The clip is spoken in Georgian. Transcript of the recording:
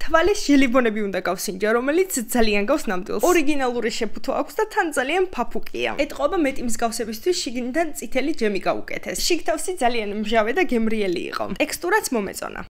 თვალის ჟელიბონები უნდა გავსინჯო, რომელიც ძალიან გავს ნამდვილს. ორიგინალური შეფუთო აქვს და თან ძალიან ფაფუკია. ეტყობა მეტი მსგავსებისთვის შიგნიდან წითელი ჯემი გაუკეთეს. შიგთავსი ძალიან მჟავე და გემრიელი იყო. ტექსტურაც მომეწონა.